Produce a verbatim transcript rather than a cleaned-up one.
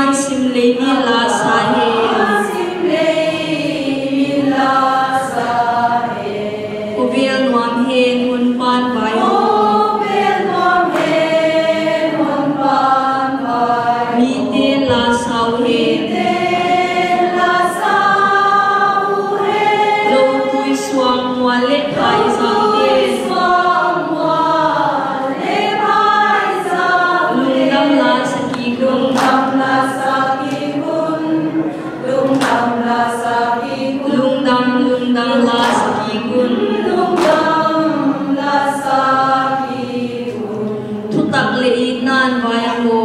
man sim le ni la sa he sim le ni la sa he Ubil nuam he hun pan vai Ubil nuam he hun pan vai Mi te la sao he te la sao he Lo kui suang mua le pai sang te suang mua le pai sang lung dam la sa ki lung dam la sa ki kun lung dam la sa ki kun lung dam lung dam la sa ki kun lung dam la sa ki kun thu tak le i nan vai mo